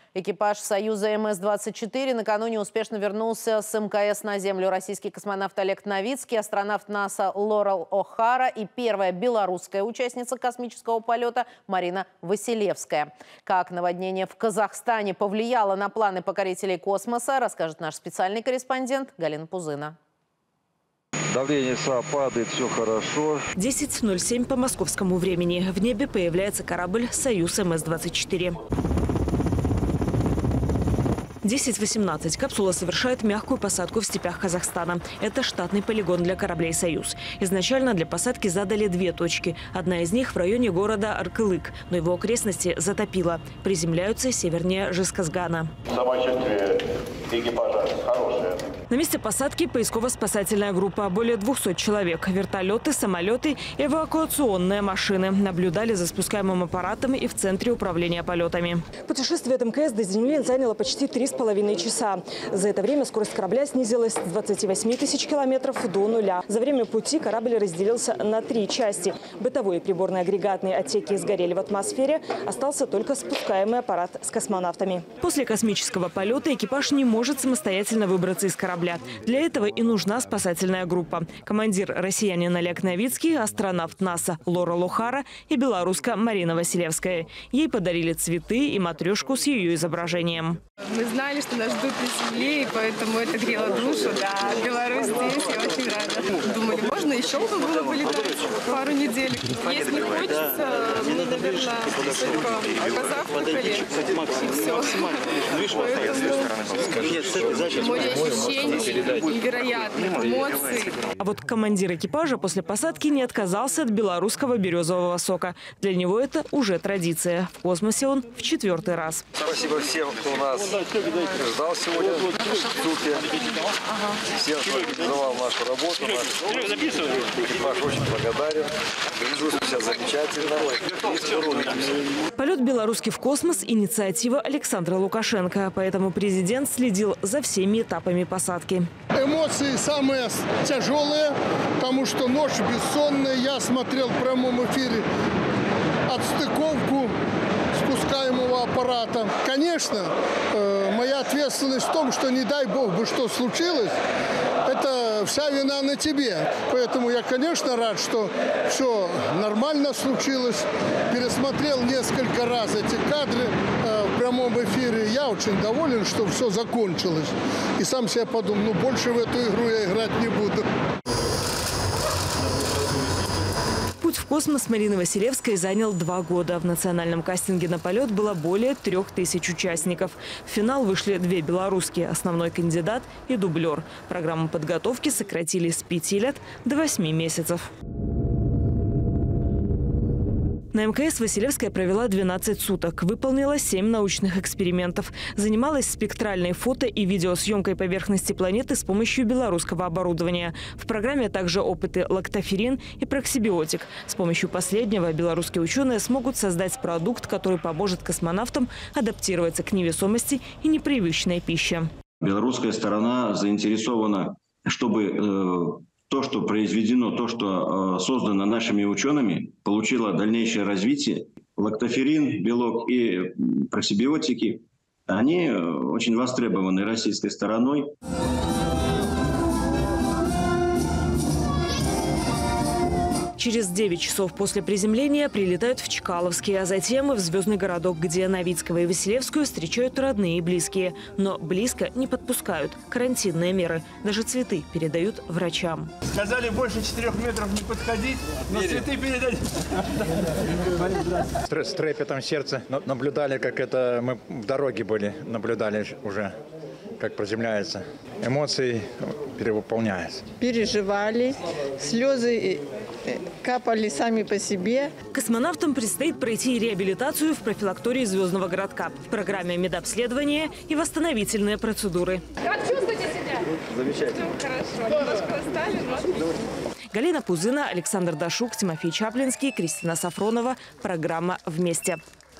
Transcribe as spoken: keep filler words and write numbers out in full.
Экипаж «Союза эм эс двадцать четыре» накануне успешно вернулся с эм ка эс на Землю. Российский космонавт Олег Новицкий, астронавт НАСА Лорел О'Хара и первая белорусская участница космического полета Марина Василевская. Как наводнение в Казахстане повлияло на планы покорителей космоса, расскажет наш специальный корреспондент Галина Пузына. Давление СА падает, все хорошо. десять ноль семь по московскому времени. В небе появляется корабль «Союз эм эс двадцать четыре». десять восемнадцать. Капсула совершает мягкую посадку в степях Казахстана. Это штатный полигон для кораблей «Союз». Изначально для посадки задали две точки. Одна из них в районе города Аркылык, но его окрестности затопило. Приземляются севернее Жезказгана. Самочувствие экипажа хорошее. На месте посадки поисково-спасательная группа. Более двухсот человек. Вертолеты, самолеты, эвакуационные машины. Наблюдали за спускаемым аппаратом и в центре управления полетами. Путешествие от эм ка эс до Земли заняло почти три с половиной часа. За это время скорость корабля снизилась с двадцати восьми тысяч километров до нуля. За время пути корабль разделился на три части. Бытовой и приборные агрегатные отсеки сгорели в атмосфере. Остался только спускаемый аппарат с космонавтами. После космического полета экипаж не может самостоятельно выбраться из корабля. Для этого и нужна спасательная группа. Командир россиянин Олег Новицкий, астронавт НАСА Лорел О'Хара и белоруска Марина Василевская. Ей подарили цветы и матрешку с ее изображением. Мы знали, что нас ждут на Земле, и поэтому это грело душу. Да, Беларусь здесь, я очень рада. Думали, можно еще было полетать пару недель. Если не хочется, мы, наверное, только позавтракали, и все. Поэтому море ощущений невероятных, эмоций. А вот командир экипажа после посадки не отказался от белорусского березового сока. Для него это уже традиция. В космосе он в четвертый раз. Спасибо всем, кто нас ждал сегодня в Цуке. Всем, кто организовал нашу работу. Наш экипаж очень благодарен. Чувствую себя замечательно. Полет белорусский в космос – инициатива Александра Лукашенко. Поэтому президент следил за всеми этапами посадки. Эмоции самые тяжелые, потому что ночь бессонная. Я смотрел в прямом эфире отстыковку спускаемого аппарата. Конечно, э, моя ответственность в том, что не дай бог бы что случилось, это вся вина на тебе. Поэтому я, конечно, рад, что все нормально случилось. Пересмотрел несколько раз эти кадры э, в прямом эфире. Я очень доволен, что все закончилось. И сам себе подумал, ну больше в эту игру я играть не буду. Путь в космос Марины Василевской занял два года. В национальном кастинге на полет было более трех тысяч участников. В финал вышли две белорусские – основной кандидат и дублер. Программу подготовки сократили с пяти лет до восьми месяцев. На эм ка эс Василевская провела двенадцать суток. Выполнила семь научных экспериментов. Занималась спектральной фото- и видеосъемкой поверхности планеты с помощью белорусского оборудования. В программе также опыты лактоферин и проксибиотик. С помощью последнего белорусские ученые смогут создать продукт, который поможет космонавтам адаптироваться к невесомости и непривычной пище. Белорусская сторона заинтересована, чтобы э то, что произведено, то, что э, создано нашими учеными, получило дальнейшее развитие. Лактоферин, белок и проксибиотики, они очень востребованы российской стороной. Через девять часов после приземления прилетают в Чкаловский, а затем и в Звездный городок, где Новицкого и Василевскую встречают родные и близкие. Но близко не подпускают. Карантинные меры. Даже цветы передают врачам. Сказали больше четырех метров не подходить, но цветы передать. С трепетом сердца наблюдали, как это мы в дороге были, наблюдали уже, как приземляется. Эмоции перевыполняются. Переживали, слезы капали сами по себе. Космонавтам предстоит пройти реабилитацию в профилактории Звездного городка. В программе медобследования и восстановительные процедуры. Как чувствуете себя? Замечательно. Хорошо. Немножко устали, но... Галина Пузына, Александр Дашук, Тимофей Чаплинский, Кристина Сафронова. Программа «Вместе».